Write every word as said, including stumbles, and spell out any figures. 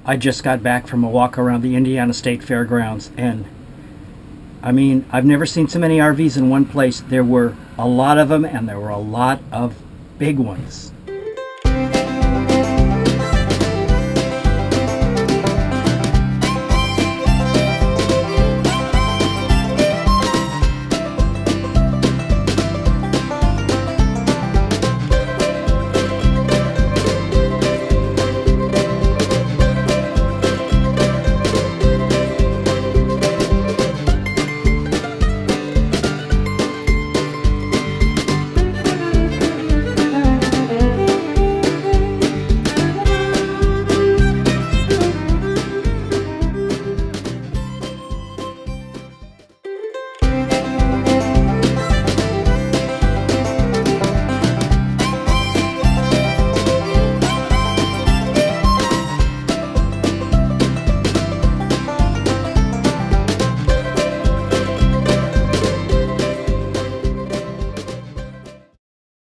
I just got back from a walk around the Indiana State Fairgrounds, and I mean, I've never seen so many R Vs in one place. There were a lot of them, and there were a lot of big ones.